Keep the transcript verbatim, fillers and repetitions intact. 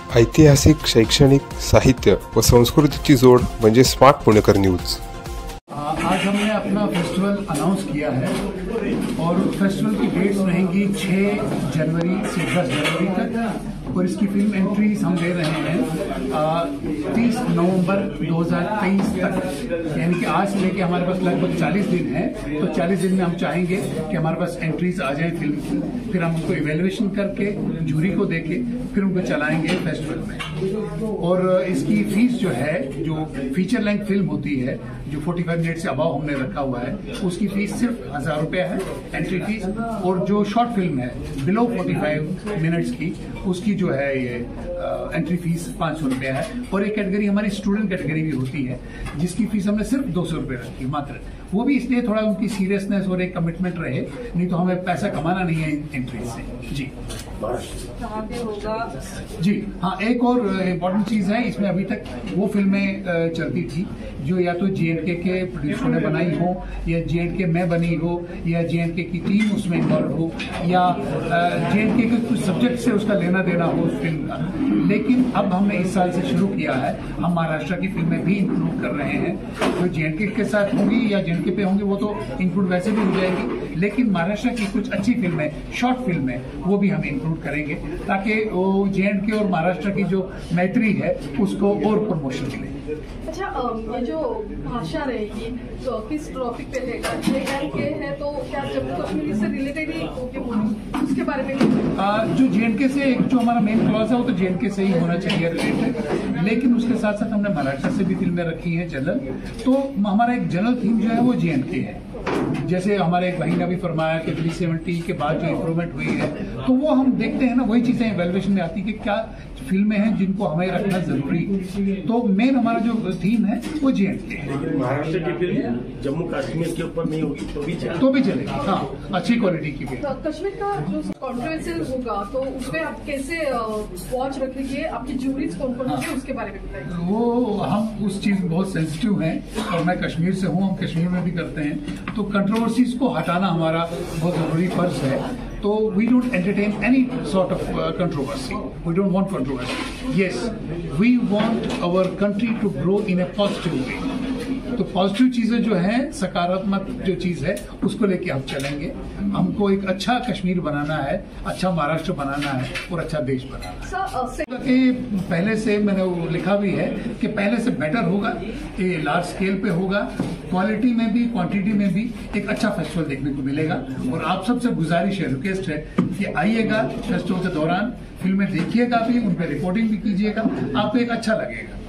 ऐतिहासिक, शैक्षणिक, साहित्य व संस्कृतीची जोड म्हणजे स्मार्ट पुणेकर न्यूज। आज हमने अपना फेस्टिवल अनाउंस किया है और फेस्टिवल की डेट्स रहेंगी छह जनवरी से दस जनवरी तक और इसकी फिल्म एंट्रीज हम दे रहे हैं तीस नवंबर दो हज़ार तेईस तक, यानी कि आज से लेके हमारे पास लगभग चालीस दिन है। तो चालीस दिन में हम चाहेंगे कि हमारे पास एंट्रीज आ जाए फिल्म की, फिर हम उनको इवेल्युएशन करके जूरी को देके फिर उनको चलाएंगे फेस्टिवल में। और इसकी फीस जो है, जो फीचर लेंथ फिल्म होती है जो पैंतालीस मिनट से अबाव हमने रखा हुआ है, उसकी फीस सिर्फ हजार रुपया है एंट्री फीस। और जो शॉर्ट फिल्म है बिलो पैंतालीस मिनट्स की, उसकी जो है ये एंट्री फीस पाँच सौ रुपया है। और एक कैटेगरी हमारी स्टूडेंट कैटेगरी भी होती है जिसकी फीस हमने सिर्फ दो सौ रुपये रखी मात्र। वो भी इसलिए थोड़ा उनकी सीरियसनेस और एक कमिटमेंट रहे, नहीं तो हमें पैसा कमाना नहीं है एंट्री से। जी जी हाँ, एक और इम्पोर्टेंट चीज है, इसमें अभी तक वो फिल्में चलती थी जो या तो जे एंड के के प्रोड्यूसर ने बनाई हो, या जे एंड के में बनी हो, या जे एंड के की टीम उसमें इन्वॉल्व हो, या जे एंड के के कुछ सब्जेक्ट से उसका लेना देना हो उस फिल्म का। लेकिन अब हमने इस साल से शुरू किया है, हम महाराष्ट्र की फिल्में भी इंक्लूड कर रहे हैं। तो जे एंड के के साथ होंगी या जे एंड के पे होंगी वो तो इंक्लूड वैसे भी हो जाएगी, लेकिन महाराष्ट्र की कुछ अच्छी फिल्में, शॉर्ट फिल्में, वो भी हम इंक्लूड करेंगे ताकि वो जे एंड के और महाराष्ट्र की जो मैत्री है उसको और प्रमोशन मिले। अच्छा, ये जो भाषा रहेगी तो किस टॉपिक पे रहेगा? जे एंड के है तो क्या जम्मू कश्मीर से रिलेटेड ही उसके बारे में? आ, जो जे एंड के से एक जो हमारा मेन क्लॉज है वो तो जे एंड के से ही होना चाहिए रिलेटेड, लेकिन उसके साथ साथ हमने महाराष्ट्र से भी फिल्में रखी हैं जनरल। तो हमारा एक जनरल थीम जो है वो जे एंड के है। जैसे हमारे एक भाई ने भी फरमाया कि थ्री सेवेंटी के बाद जो इम्प्रूवमेंट हुई है, तो वो हम देखते हैं ना, वही चीजें इवैल्यूएशन में आती है कि क्या फिल्में हैं जिनको हमें रखना जरूरी। तो मेन हमारा जो थीम है वो जे एंड के है। महाराष्ट्र की फिल्म जम्मू कश्मीर के ऊपर नहीं होगी तो भी चलेगी, तो भी चलेगी। हाँ, अच्छी क्वालिटी की फिल्म। तो कश्मीर का जो कॉन्ट्रोवर्शियल होगा तो उसमें आप कैसे वॉच रखेंगे? आपकी जूरीज कौन कौन होगी उसके बारे में बताइए। वो हम उस चीज में बहुत सेंसिटिव हैं और मैं कश्मीर से हूँ, हम कश्मीर में भी करते हैं, तो कंट्रोवर्सीज को हटाना हमारा बहुत जरूरी फर्ज है। तो we don't entertain any sort of controversy, we don't want controversy. Yes, we want our country to grow in a positive way. तो पॉजिटिव चीजें जो है, सकारात्मक जो चीज है, उसको लेके हम चलेंगे। हमको एक अच्छा कश्मीर बनाना है, अच्छा महाराष्ट्र बनाना है और अच्छा देश बनाना है। कि पहले से मैंने वो लिखा भी है कि पहले से बेटर होगा, ये लार्ज स्केल पे होगा, क्वालिटी में भी क्वांटिटी में भी एक अच्छा फेस्टिवल देखने को मिलेगा। और आप सबसे गुजारिश है, रिक्वेस्ट है कि आइएगा फेस्टिवल के दौरान, फिल्में देखिएगा भी, उन पर रिपोर्टिंग भी कीजिएगा, आपको एक अच्छा लगेगा।